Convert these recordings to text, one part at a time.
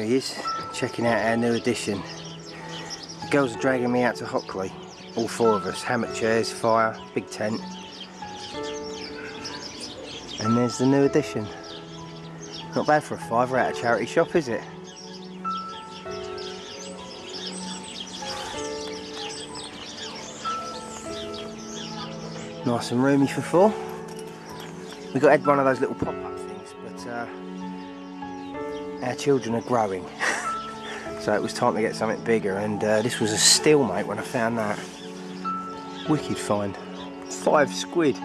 There he is, checking out our new addition. The girls are dragging me out to Hockley, all four of us, hammock chairs, fire, big tent. And there's the new addition. Not bad for a fiver at a charity shop, is it? Nice and roomy for four. We got had one of those little pop-up things, but our children are growing. So it was time to get something bigger, and this was a steal, mate, when I found that. Wicked find. £5.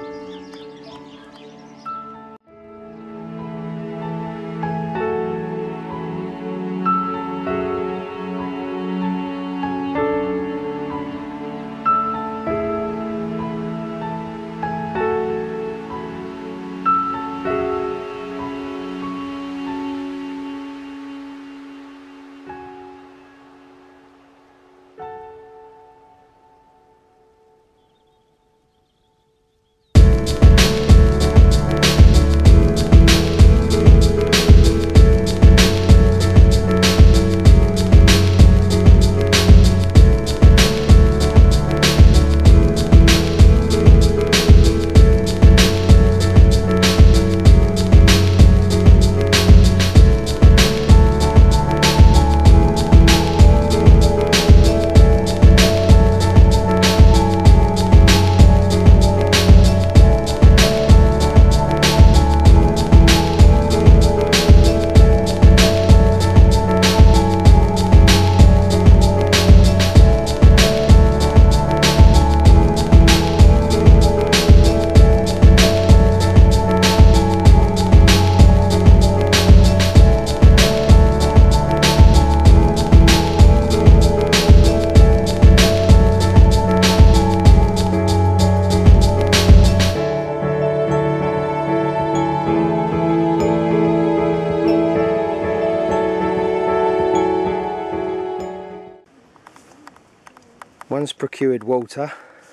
One's procured water.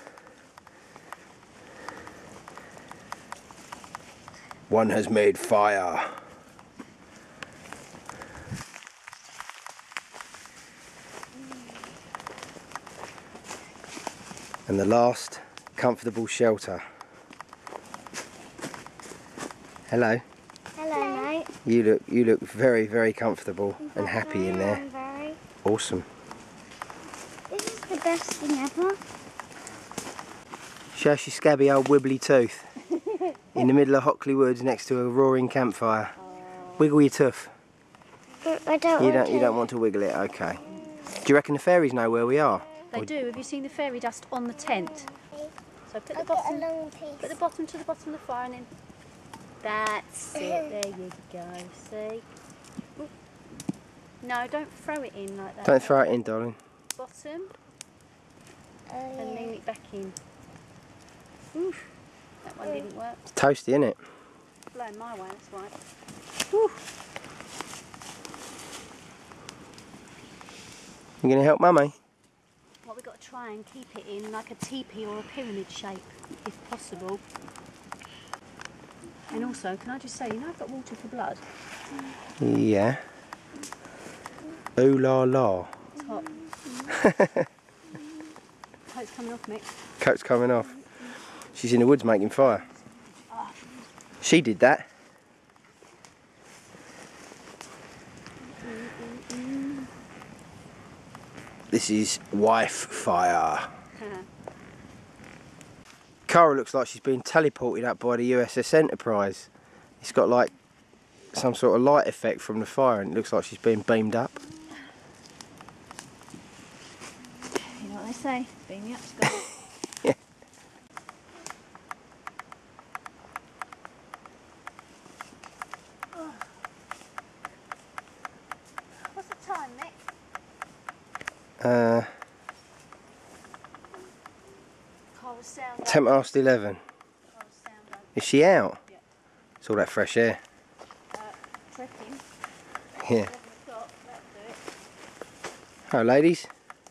One has made fire. And the last, comfortable shelter. Hello. Hello, mate. You look very, very comfortable and happy in there. Very. Awesome. This is the best thing ever. Show us your scabby old wibbly tooth in the middle of Hockley Woods next to a roaring campfire. Wiggle your tooth. I don't You don't want to wiggle it, okay. Do you reckon the fairies know where we are? They do. Have you seen the fairy dust on the tent? So put the bottom to the bottom of the fire and then that's it. There you go. See? Ooh. No, don't throw it in like that. Don't throw it in, darling. Bottom and lean it back in. Oof. That one didn't work. It's toasty, isn't it? Blowing my way, that's right. Whew. You gonna help Mummy? Well, we've got to try and keep it in like a teepee or a pyramid shape, if possible. And also, can I just say, you know I've got water for blood? Yeah. Ooh la la. It's hot. Coat's coming off, Mick. Coat's coming off. She's in the woods making fire. She did that. This is wife fire. Cara looks like she's been teleported up by the USS Enterprise. It's got like some sort of light effect from the fire and it looks like she's been beamed up. You know what they say, beam me up, Scott. Yeah. What's the time, Mick? 11:10. Is she out? Yeah. It's all that fresh air. Trekking. Yeah. 11 o'clock, that'll do it. Hello, ladies.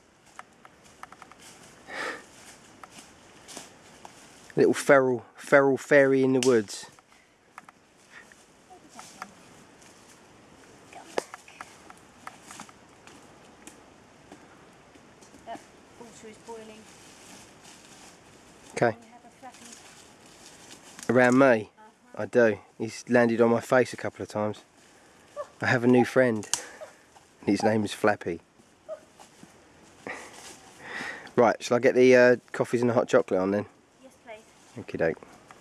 Little feral fairy in the woods. Around me? I do. He's landed on my face a couple of times. I have a new friend. His name is Flappy. Right, shall I get the coffees and the hot chocolate on then? Yes, please. Okie doke.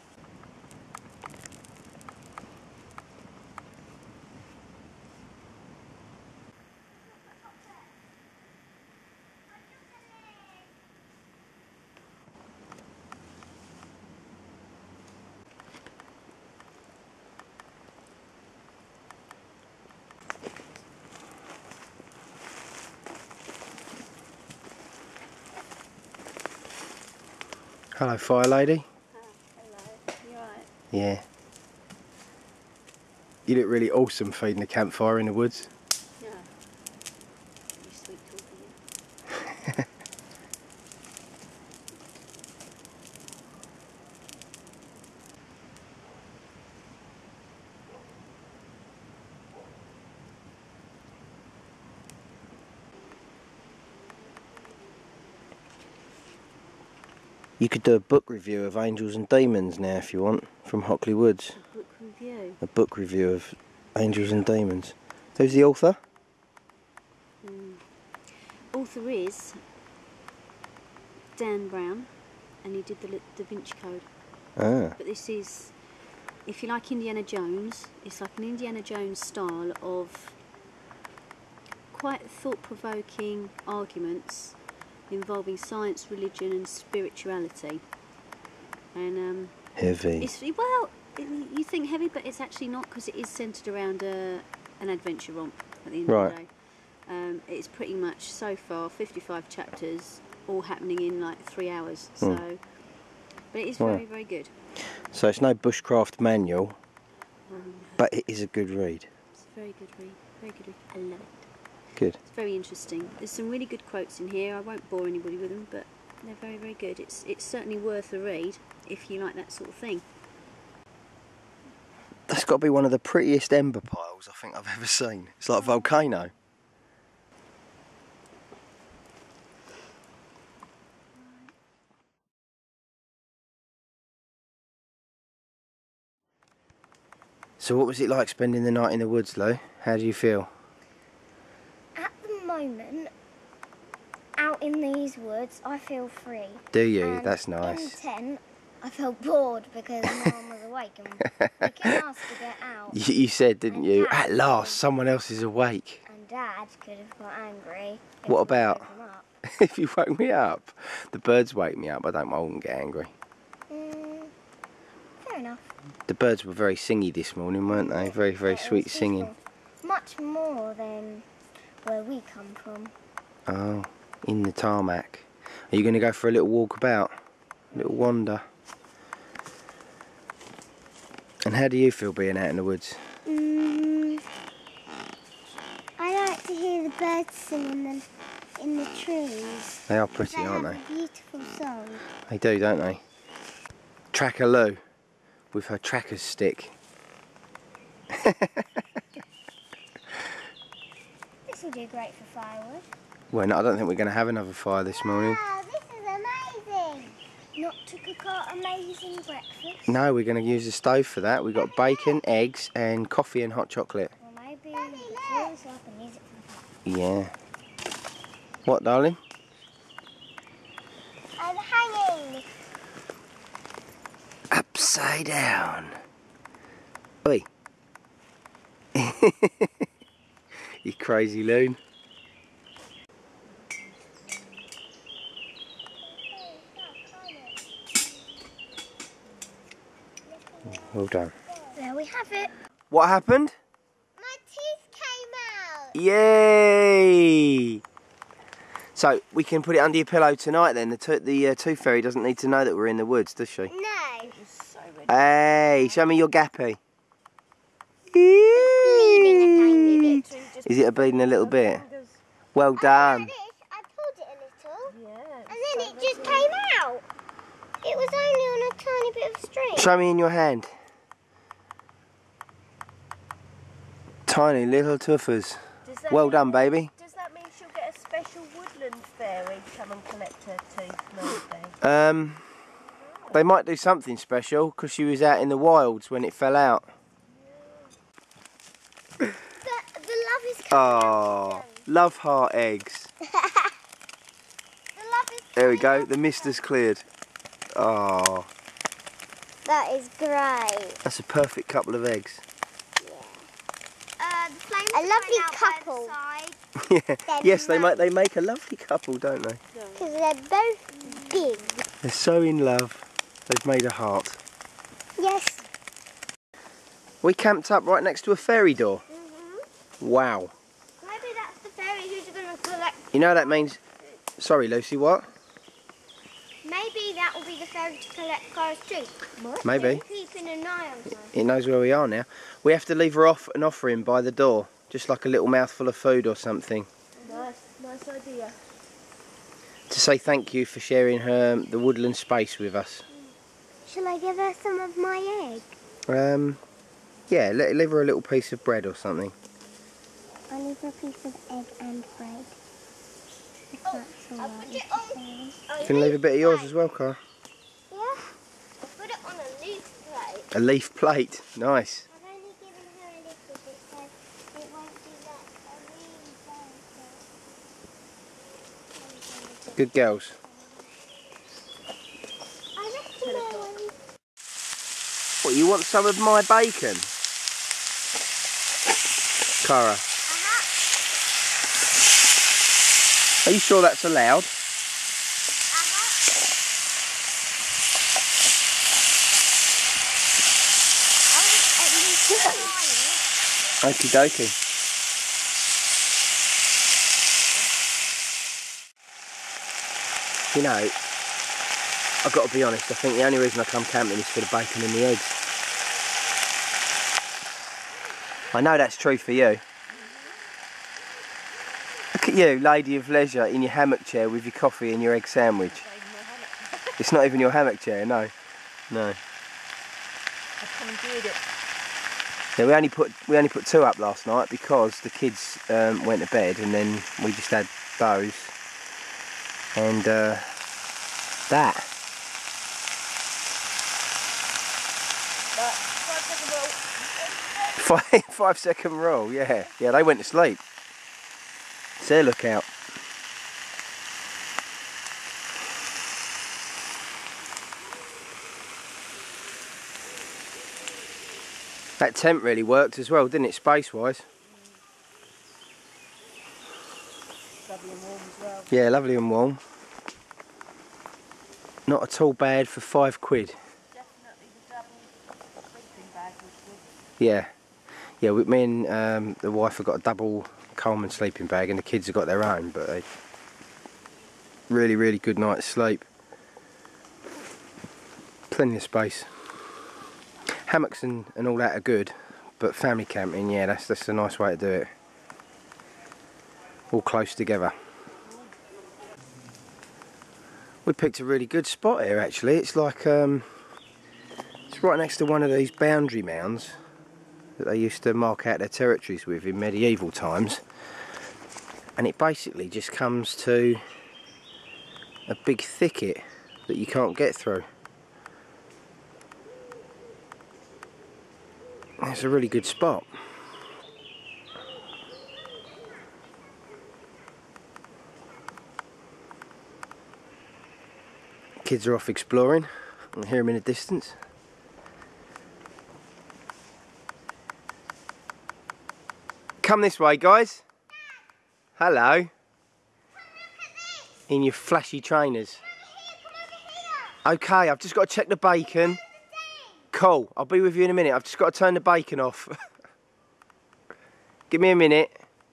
Hello, fire lady. Hello. You alright? Yeah. You look really awesome feeding the campfire in the woods. Yeah. You sweet talking you. You could do a book review of Angels and Demons now if you want, from Hockley Woods. A book review. A book review of Angels and Demons. Who's the author? Author is Dan Brown, and he did the Da Vinci Code. Ah. But this is, if you like Indiana Jones, it's like an Indiana Jones style of quite thought-provoking arguments involving science, religion and spirituality. And Heavy. it's, well, you think heavy, but it's actually not, because it is centred around an adventure romp at the end of the day. It's pretty much, so far, 55 chapters, all happening in like 3 hours. So, but it is very, very good. So it's no bushcraft manual, but it is a good read. It's a very good read. Very good read. I love it. Good. It's very interesting. There's some really good quotes in here. I won't bore anybody with them, but they're very, very good. It's certainly worth a read if you like that sort of thing. That's got to be one of the prettiest ember piles I think I've ever seen. It's like a volcano. So what was it like spending the night in the woods, Lou? How do you feel? At the moment, out in these woods, I feel free. Do you? And That's in the nice. tent, I felt bored because no one was awake and we couldn't ask to get out. You said, didn't And you? Dad At last, someone else is awake. And Dad could have got angry. If What we about? woke him up. If you woke me up? The birds wake me up. I wouldn't get angry. Fair enough. The birds were very singy this morning, weren't they? Very, very It sweet was singing. peaceful. Much more than where we come from. Oh, in the tarmac. Are you going to go for a little walk about? A little wander? And how do you feel being out in the woods? I like to hear the birds singing in the trees. They are pretty, aren't They they? have a beautiful song. They do, don't they? Tracker Lou with her tracker's stick. This will do great for firewood. Well, no, I don't think we're going to have another fire this morning. Wow, this is amazing! Not to cook our amazing breakfast. No, we're going to use the stove for that. We've got bacon, eggs and coffee and hot chocolate. Or maybe before so I can use it for that. Yeah. What, darling? I'm hanging! Upside down. Oi. You crazy loon. Well done. There we have it. What happened? My teeth came out! Yay! So we can put it under your pillow tonight then. The tooth fairy doesn't need to know that we're in the woods, does she? No. So ready. Hey, show me your gappy. Bleeding a tiny bit. Is it bleeding a little bit? Well done. Like this, I pulled it a little. Yeah. And then it just came out. It was only on a tiny bit of string. Show me in your hand. Tiny little tuffers. Well done, baby. Does that mean she'll get a special woodland fairy to come and collect her tooth Monday? They might do something special because she was out in the wilds when it fell out. The love is coming out. Love heart eggs. The love is There we go, the mist has cleared. Oh, that is great. that's a perfect couple of eggs. The flames a lovely couple. Yeah. Yes, they make a lovely couple, don't they? Because they're both big. They're so in love. They've made a heart. Yes. We camped up right next to a fairy door. Wow. Maybe that's the fairy who's going to collect. You know that means... Sorry, Lucy, what? Maybe that will be the fairy to collect cars too. Maybe. Keeping an eye on her. It knows where we are now. We have to leave her off an offering by the door. Just like a little mouthful of food or something. Nice idea. To say thank you for sharing the woodland space with us. Shall I give her some of my egg? Yeah, leave her a little piece of bread or something. I'll leave her a piece of egg and bread. If that's all right. You can leave a bit of yours as well, Cara. Yeah. I'll put it on a leaf plate. A leaf plate, nice. I've only given her a little bit, so it won't be that really Good girls. I reckon I will. What, you want some of my bacon? Cara, are you sure that's allowed? Okie dokie. You know, I've got to be honest, I think the only reason I come camping is for the bacon and the eggs. I know that's true for you. Look at you, lady of leisure, in your hammock chair with your coffee and your egg sandwich. It's not even your hammock chair, no. No. I've commandeered it. Yeah, we only put 2 up last night because the kids went to bed, and then we just had those and that. 5-second rule, yeah. Yeah, they went to sleep. It's their lookout. That tent really worked as well, didn't it, space-wise? Lovely and warm as well. Yeah, lovely and warm. Not at all bad for £5. Definitely the double sleeping bag was good. Yeah. Yeah, me and the wife have got a double Coleman sleeping bag, and the kids have got their own, but they really good night's sleep. Plenty of space. Hammocks and all that are good, but family camping, yeah, that's a nice way to do it. All close together. We picked a really good spot here actually. It's like it's right next to one of these boundary mounds that they used to mark out their territories with in medieval times, and it basically just comes to a big thicket that you can't get through. It's a really good spot. Kids are off exploring. I can hear them in the distance. Come this way, guys. Hello. In your flashy trainers. Okay, I've just got to check the bacon. Cool, I'll be with you in a minute. I've just got to turn the bacon off. Give me a minute.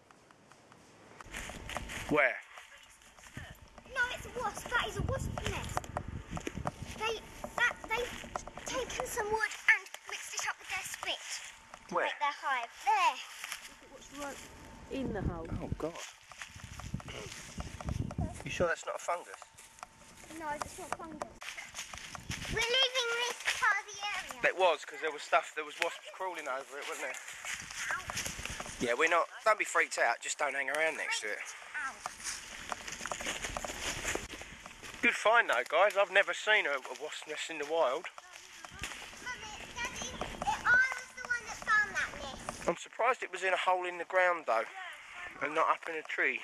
Where? No, it's a wasp. That is a wasp nest. They've taken some wood and mixed it up with their spit to Where? make their hive. There. What's right in the hole? Oh God. You sure that's not a fungus? No, it's not fungus. We're leaving this part of the area. It was, because there was wasps crawling over it, wasn't there? Yeah, we're not, don't be freaked out, just don't hang around next to it. Good find though, guys. I've never seen a wasp nest in the wild. Mummy, Daddy, I was the one that found that nest. I'm surprised it was in a hole in the ground though, and not up in a tree.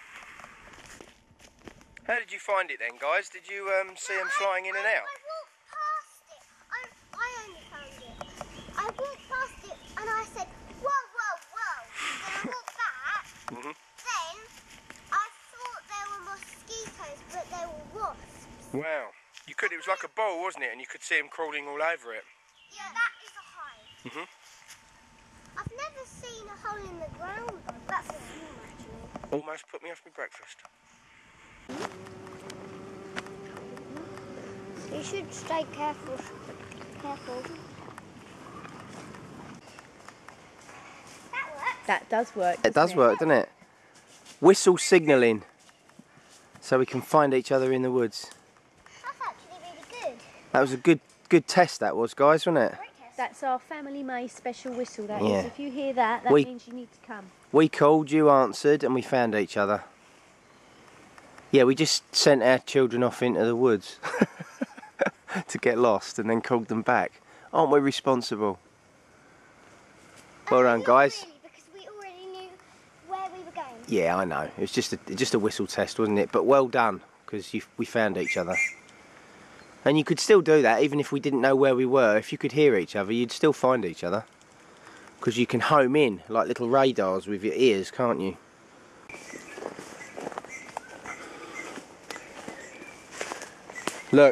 How did you find it then, guys? Did you see them flying in and out? I walked past it. I only found it. I walked past it and I said, whoa, whoa, whoa. Then I walked back. Then I thought there were mosquitoes, but they were wasps. Wow. You could. It was like a ball, wasn't it? And you could see them crawling all over it. Yeah, that is a hive. I've never seen a hole in the ground. That's a room, actually. Almost put me off my breakfast. You should stay careful. Careful. That works. That does work. It does work, doesn't it? Whistle signalling, so we can find each other in the woods. That's actually really good. That was a good test, that was, guys, wasn't it? Great test. That's our family May special whistle, that Yeah. is. If you hear that, that We- means you need to come. We called, you answered, and we found each other. Yeah, we just sent our children off into the woods to get lost and then called them back. Aren't we responsible? Well done, Not guys. really, because we already knew where we were going. Yeah, I know. It was just a whistle test, wasn't it? But well done, because we found each other. And you could still do that, even if we didn't know where we were. If you could hear each other, you'd still find each other. Because you can home in, like little radars with your ears, can't you? Look.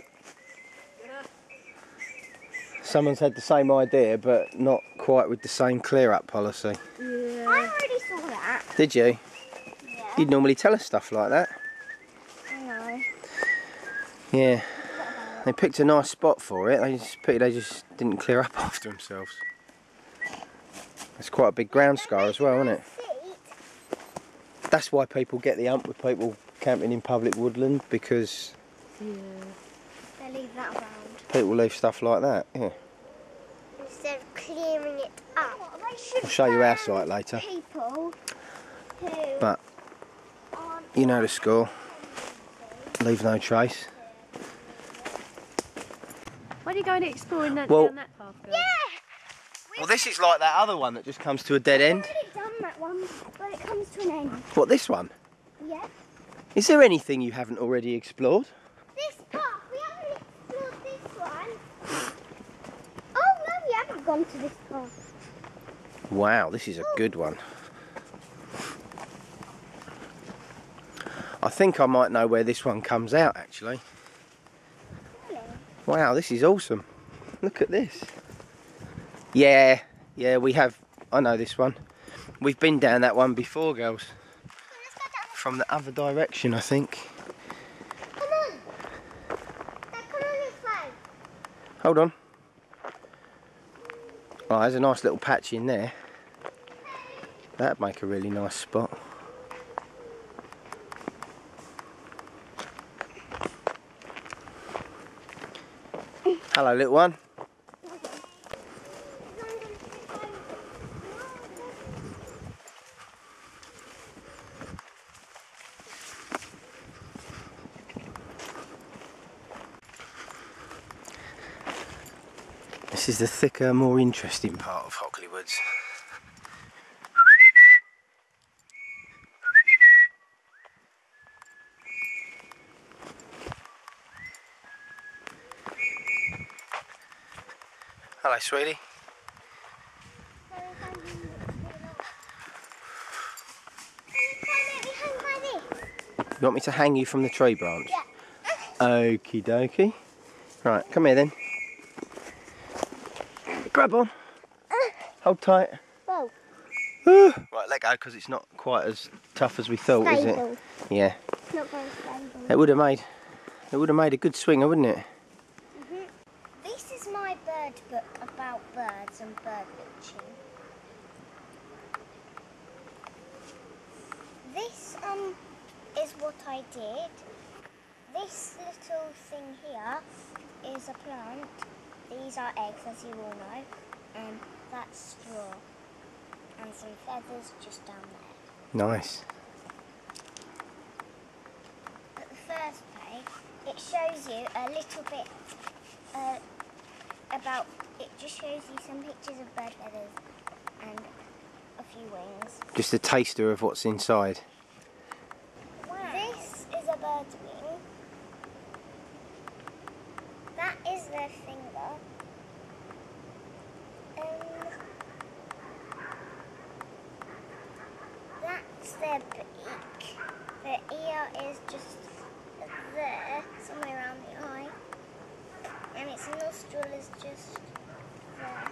Someone's had the same idea, but not quite with the same clear-up policy. Yeah. I already saw that. Did you? Yeah. You'd normally tell us stuff like that. I know. Yeah. They picked a nice spot for it. They just didn't clear up after themselves. It's quite a big ground scar as well, isn't it? That's why people get the ump with people camping in public woodland, because Yeah. They leave that around. people leave stuff like that. Yeah. Instead of clearing it up. I'll show you our site later. People who But aren't you know the score. Leave no trace. Why are you going exploring that, Well- down that path, girl? Yeah! Well, this is like that other one that just comes to a dead end. We've already done that one, but it comes to an end. What, this one? Yeah. Is there anything you haven't already explored? This path, we haven't explored this one. Oh no, we haven't gone to this path. Wow, this is a good one. I think I might know where this one comes out, actually. Really? Wow, this is awesome. Look at this. Yeah, we have. I know this one. We've been down that one before, girls. Let's go down. From the other direction, I think. Come on. Come on this way. Hold on. Oh, there's a nice little patch in there. That'd make a really nice spot. Hello, little one. This is the thicker, more interesting part of Hockley Woods. Hello, sweetie. You want me to hang you from the tree branch? Yeah. Okie dokie. Right, come here then. Grab on. Hold tight. Whoa. Right, let go, because it's not quite as tough as we thought, is it? Stable. Yeah. Not very stable. It would have made a good swinger, wouldn't it? This is my bird book about birds and bird watching. This is what I did. This little thing here is a plant. These are eggs, as you all know, and that's straw. And some feathers just down there. Nice. At the first page, it it shows you a little bit about, it just shows you some pictures of bird feathers and a few wings. Just a taster of what's inside. Wow. This is a bird's wing. That is their finger. That's their beak. Their ear is just there, somewhere around the eye. And its nostril is just there.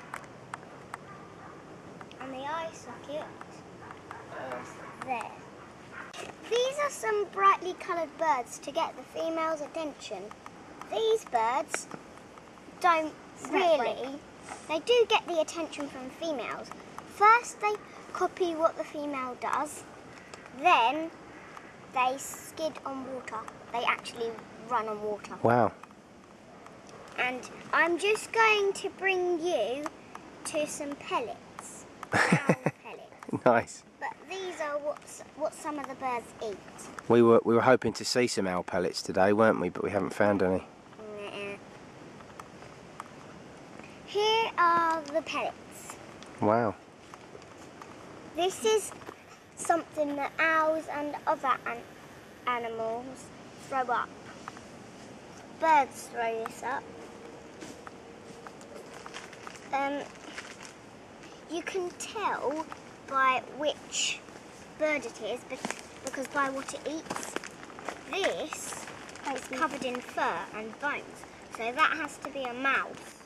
And the eye socket is there. These are some brightly coloured birds to get the female's attention. These birds don't really, they do get the attention from females. First they copy what the female does, then they skid on water. They actually run on water. Wow. And I'm just going to bring you to some pellets. Owl pellets. Nice. But these are what some of the birds eat. We were hoping to see some owl pellets today, weren't we? But we haven't found any. Nuh-uh. Here are the pellets. Wow. This is something that owls and other animals throw up. Birds throw this up. You can tell by which bird it is because by what it eats. This is covered in fur and bones, so that has to be a mouse.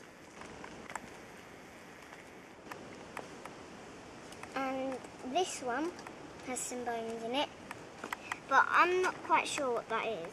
And this one has some bones in it, but I'm not quite sure what that is.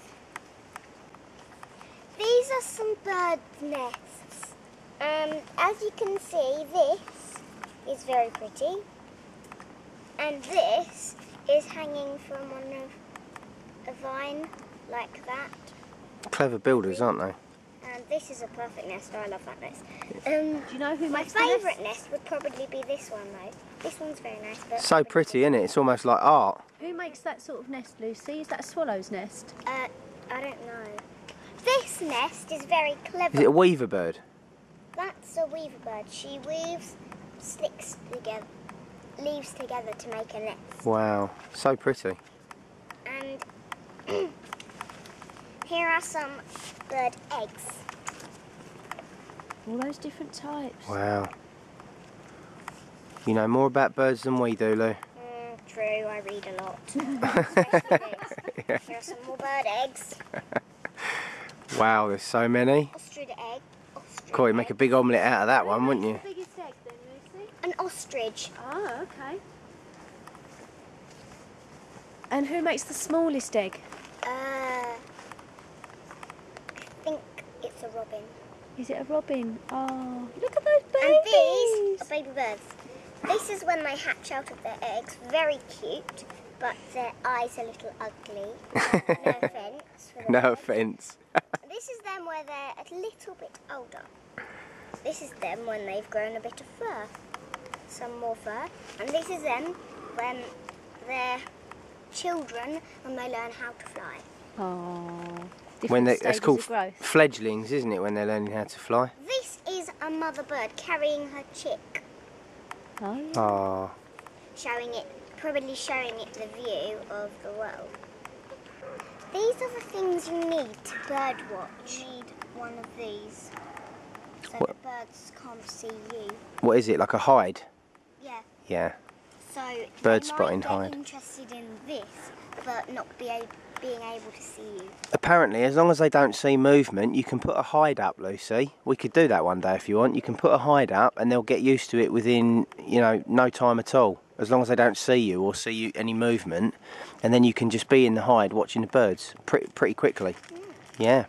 These are some bird nests. As you can see, this is very pretty, and this is hanging from a vine like that. Clever builders, aren't they? And this is a perfect nest. I love that nest. Do you know who my makes the favourite nest? nest would probably be this one though. This one's very nice. But So pretty, isn't it? It's almost like art. Who makes that sort of nest, Lucy? Is that a swallow's nest? I don't know. This nest is very clever. Is it a weaver bird? That's a weaver bird. She weaves sticks together, leaves together to make a nest. Wow, so pretty. And here are some bird eggs. All those different types. Wow. You know more about birds than we do, Lou. True, I read a lot. Especially this. Yeah. Here are some more bird eggs. Wow, there's so many. Ostrich egg. Ostrich Cool, you'd make a big omelette out of that one, wouldn't you? What's the biggest egg then, Lucy? An ostrich. Oh, okay. And who makes the smallest egg? I think it's a robin. Is it a robin? Oh, look at those babies. And these are baby birds. This is when they hatch out of their eggs. Very cute, but their eyes are a little ugly. No offence. For the No birds. offence. This is them where they're a little bit older. This is them when they've grown a bit of fur. Some more fur. And this is them when they're children and they learn how to fly. Oh, When different that's stages called of growth. fledglings, isn't it? When they're learning how to fly. This is a mother bird carrying her chick, Oh, yeah. Oh, probably showing it the view of the world. These are the things you need to bird watch. You need one of these, so What? the birds can't see you. what is it? Like a hide? Yeah. Yeah. So Bird they spotting might hide. get interested in this, but not being able to see you. Apparently, as long as they don't see movement, you can put a hide up, Lucy. We could do that one day if you want. You can put a hide up and they'll get used to it within, you know, no time at all. As long as they don't see you or see you any movement. And then you can just be in the hide watching the birds pretty quickly. Yeah.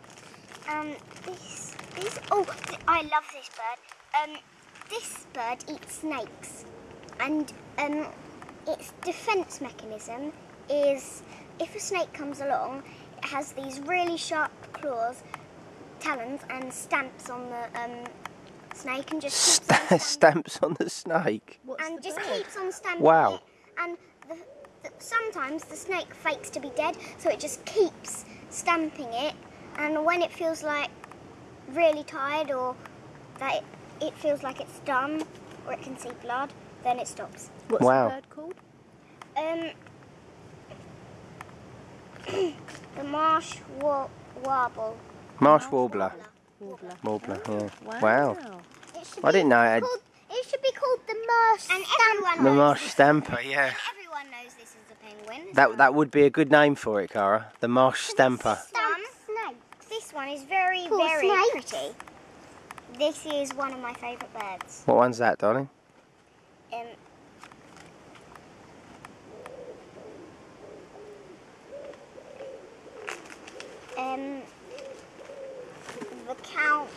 I love this bird. This bird eats snakes. And its defence mechanism is if a snake comes along, it has these really sharp claws, talons, and stamps on the snake and just keeps on stamping. Stamps on the snake. And just keeps on stamping Wow. it. And sometimes the snake fakes to be dead, so it just keeps stamping it And when it feels like really tired or that it feels like it's done or it can see blood, then it stops. What's the bird called? The marsh warble. Marsh warbler. Warbler. Warbler, yeah. Wow. I didn't know it had... It should be called the marsh stamper. The marsh stamper, yeah. Everyone knows this is a penguin. That would be a good name for it, Cara. The marsh stamper. This one is very pretty. This is one of my favourite birds. What one's that, darling? The Count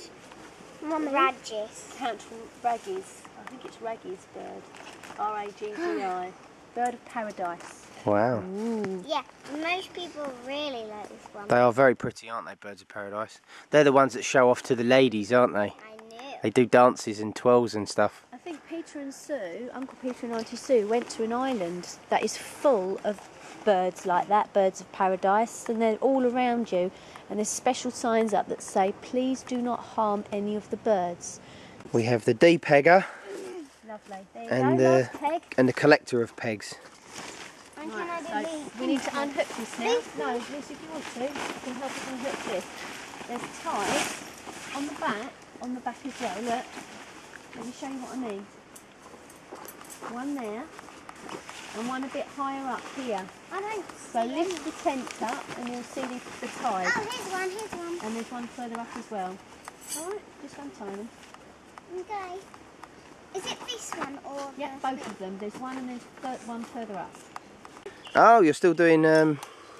Raggis. Count Raggis. I think it's Raggis bird. R-A-G-G-I. Bird of paradise. Wow. Ooh. Yeah, most people really like this one. They are very pretty, aren't they, birds of paradise? They're the ones that show off to the ladies, aren't they? I knew. They do dances and twirls and stuff. I think Peter and Sue, Uncle Peter and Auntie Sue, went to an island that is full of birds like that, birds of paradise, and they're all around you, and there's special signs up that say, please do not harm any of the birds. We have the D-pegger Lovely. There and, you go, last peg. and the collector of pegs. Right, so we need to unhook this now. No, Lucy, if you want to, you can help us unhook this. There's ties on the back as well, look. Let me show you what I mean. One there, and one a bit higher up here. So lift the tent up and you'll see the ties. Oh, here's one. And there's one further up as well. Alright, just untie them. Okay. Is it this one or? Yeah, both of them. There's one and there's one further up. Oh, you're still doing... I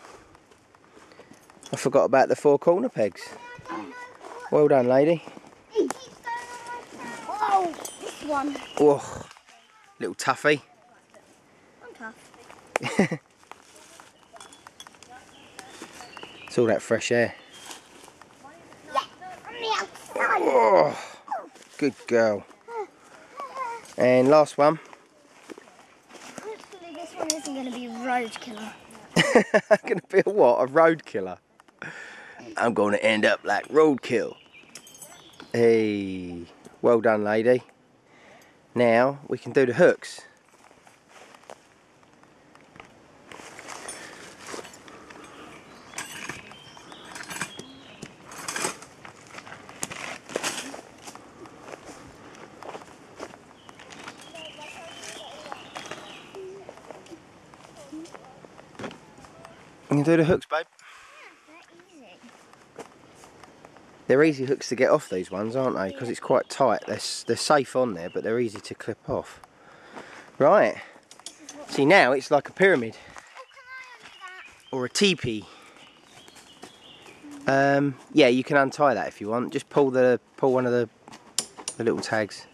forgot about the four corner pegs. Well done, lady. It keeps going on my phone. Oh, this one. Oh, little toughie. I'm tough. It's all that fresh air. Yeah, on the outside. Oh, good girl. And last one. Hopefully this one isn't going to be road killer. Going to be a what? A road killer? I'm going to end up like roadkill. Hey, well done, lady. Now we can do the hooks. You can do the hooks, babe. They're easy hooks to get off, these ones, aren't they? Because it's quite tight. They're safe on there, but they're easy to clip off. Right. See, now it's like a pyramid. Or a teepee. Yeah, you can untie that if you want. Just pull one of the little tags.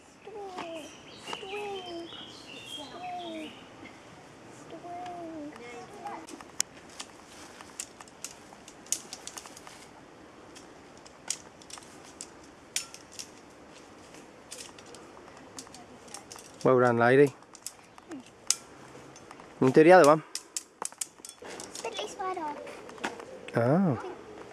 Well done, lady. You can do the other one. Spindly spider. Oh.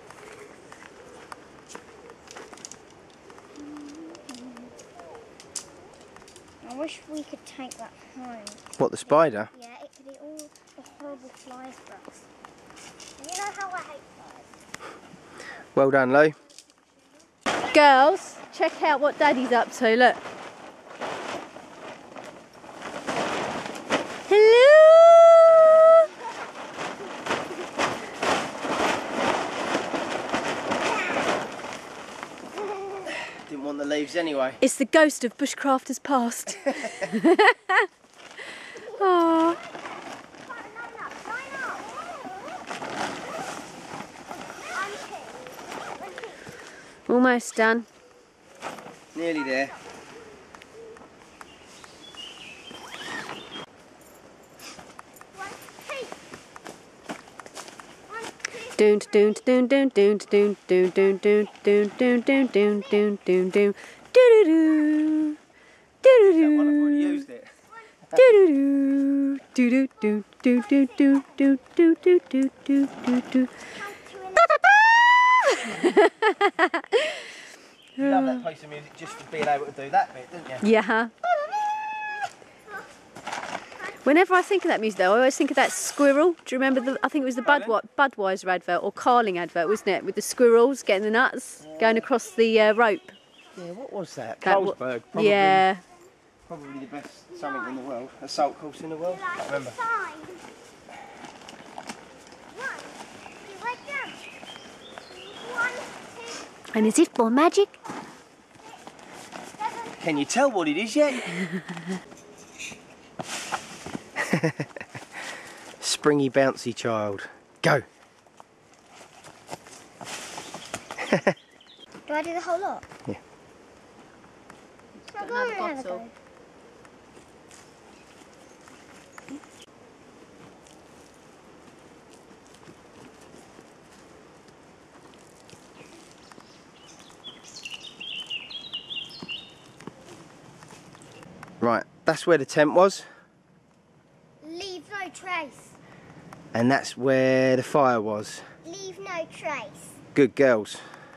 I wish we could take that home. What, the spider? Yeah, it could eat all the horrible flies for us. And you know how I hate flies. Well done, Lou. Girls, check out what Daddy's up to, look. Hello! Didn't want the leaves anyway. It's the ghost of bushcrafters past. Aww. Almost done. Nearly there. Doon doon doon doon doon doon doon doon doon doon doon doon doon doon doon doon doo doo doo doo One I've already used it. doo doo doo doo doo doo doo doo doo doo doo doo doo. You love that piece of music just for being able to do that bit, don't you? Yeah. Whenever I think of that music though, I always think of that squirrel. Do you remember I think it was the Budweiser advert or Carling advert, wasn't it? With the squirrels getting the nuts, going across the rope. Yeah, what was that? That Carlsberg, probably. Yeah. Probably the best something in the world. Assault course in the world. I can't remember. And is it for magic? Can you tell what it is yet? Springy, bouncy child. Go. Do I do the whole lot? Yeah. Got another bottle. Right, that's where the tent was. Leave no trace. And that's where the fire was. Leave no trace. Good girls.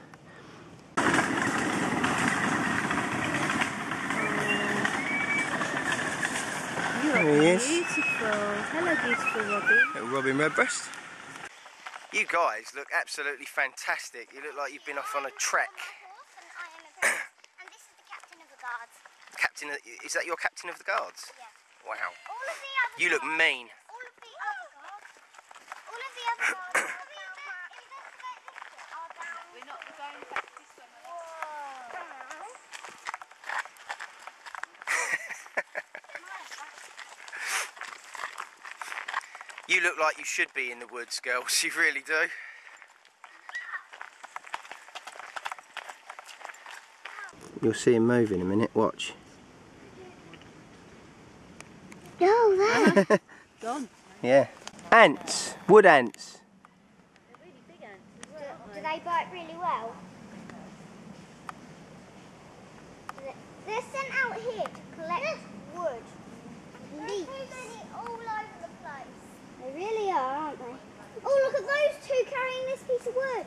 There he is. Beautiful. Hello, beautiful Robin. Little Robin Redbreast. You guys look absolutely fantastic. You look like you've been off on a trek. And this is the captain of the guards. Is that your captain of the guards? Yeah. Wow. All of the other You look guards, mean. All of the other guards. All of the other guards. We're not going back this way. You look like you should be in the woods, girls. You really do. You'll see him move in a minute. Watch. No, there. Gone. Yeah. Ants. Wood ants. They're really big ants as well. Do they bite really well? They're sent out here to collect wood and leaves. There's so many all over the place. They really are, aren't they? Oh, look at those two carrying this piece of wood.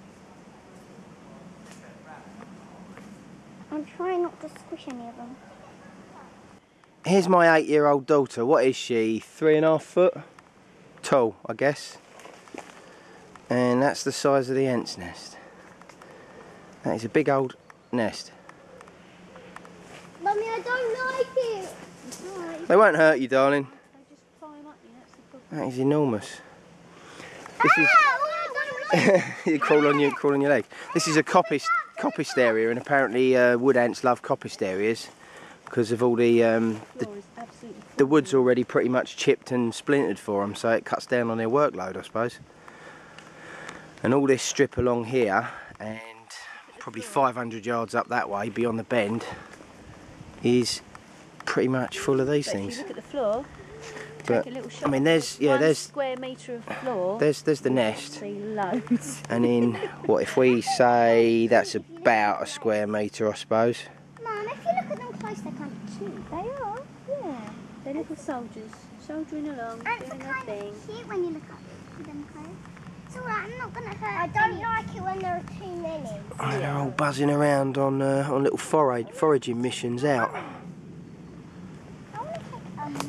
I'm trying not to squish any of them. Here's my 8-year-old daughter. What is she? 3.5 foot? Tall, I guess. And that's the size of the ant's nest. That is a big old nest. Mummy, I don't like it. Right. They won't hurt you, darling. They just climb up you, that's the problem. That is enormous. This is I don't like it. you crawl on your leg. This is a coppiced area, and apparently wood ants love coppiced areas because of all the wood's already pretty much chipped and splintered for them, so it cuts down on their workload, I suppose. And all this strip along here, and probably 500 yards up that way beyond the bend, is pretty much full of these things. If you look at the floor, But take a little shot. I mean, there's square metre of floor. there's the nest, See loads. and in what if we say that's about a square metre, I suppose. Mum, if you look at them close, they're kind of cute. They are, yeah. They're little soldiers, soldiering along, Ants doing are their kind thing. of cute when you look at them close. It's alright, I'm not going to hurt. I don't like it when there are too many. And they're all buzzing around on little foraging missions out. I want to take ants.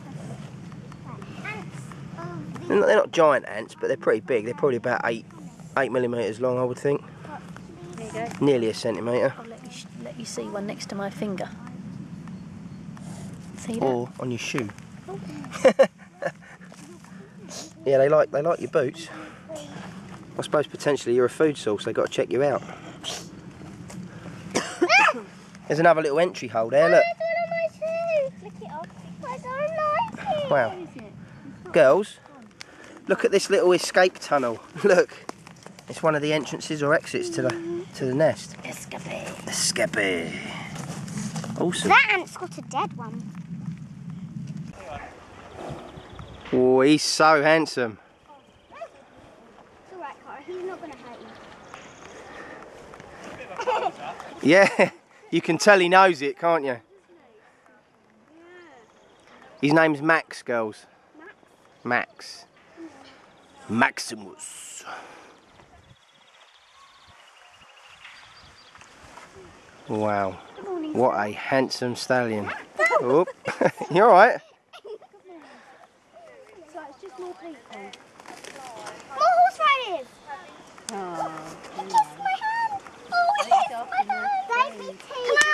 They're not giant ants, but they're pretty big. They're probably about 8 millimetres long, I would think. There you go. Nearly a centimetre. I'll let you see one next to my finger. See that? Or on your shoe. Yeah, they like your boots. I suppose potentially you're a food source. They've got to check you out. There's another little entry hole there. Look. Flick it off. I don't like it. Wow. Girls, look at this little escape tunnel. Look. It's one of the entrances or exits to the nest. Escape. Escape. Awesome. That ant's got a dead one. Oh, he's so handsome. It's alright, Cara. He's not going to hurt you. Yeah, you can tell he knows it, can't you? His name's Max, girls. Max. Maximus. Wow. Good morning. What a handsome stallion. Oop. You alright? So it's just more people. More horse riders! Oh, Kiss my hand! Oh, kiss my hand! Can I